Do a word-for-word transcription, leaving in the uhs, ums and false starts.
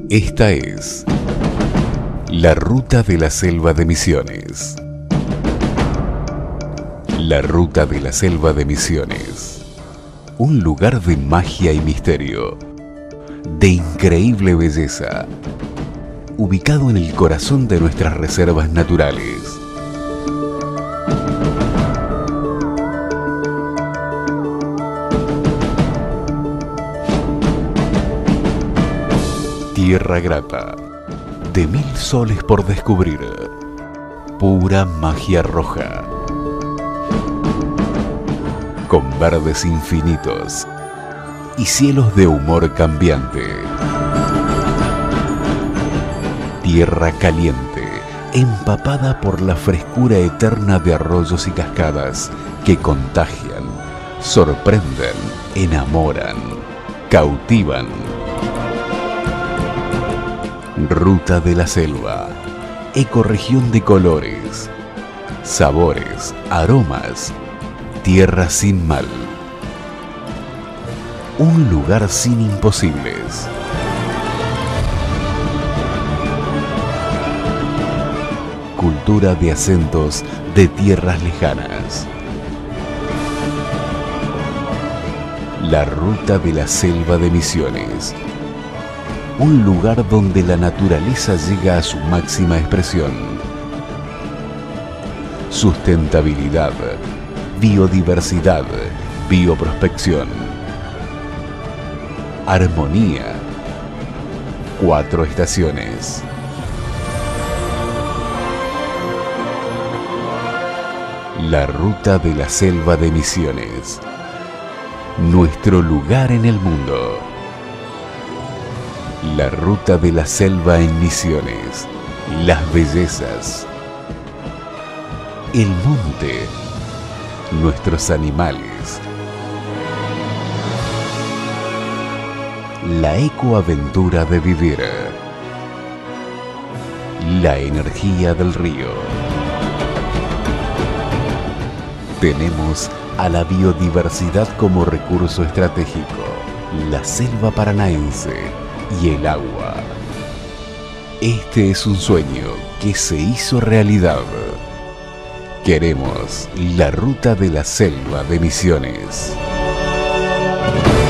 Esta es la Ruta de la Selva de Misiones. La Ruta de la Selva de Misiones. Un lugar de magia y misterio, de increíble belleza, ubicado en el corazón de nuestras reservas naturales. Tierra grata, de mil soles por descubrir, pura magia roja, con verdes infinitos y cielos de humor cambiante. Tierra caliente, empapada por la frescura eterna de arroyos y cascadas que contagian, sorprenden, enamoran, cautivan. Ruta de la Selva, ecorregión de colores, sabores, aromas, tierra sin mal. Un lugar sin imposibles. Cultura de acentos de tierras lejanas. La Ruta de la Selva de Misiones. Un lugar donde la naturaleza llega a su máxima expresión. Sustentabilidad, biodiversidad, bioprospección. Armonía. Cuatro estaciones. La Ruta de la Selva de Misiones. Nuestro lugar en el mundo. La Ruta de la Selva en Misiones. Las bellezas. El monte. Nuestros animales. La ecoaventura de vivir. La energía del río. Tenemos a la biodiversidad como recurso estratégico. La selva paranaense y el agua. Este es un sueño que se hizo realidad. Queremos la Ruta de la Selva de Misiones.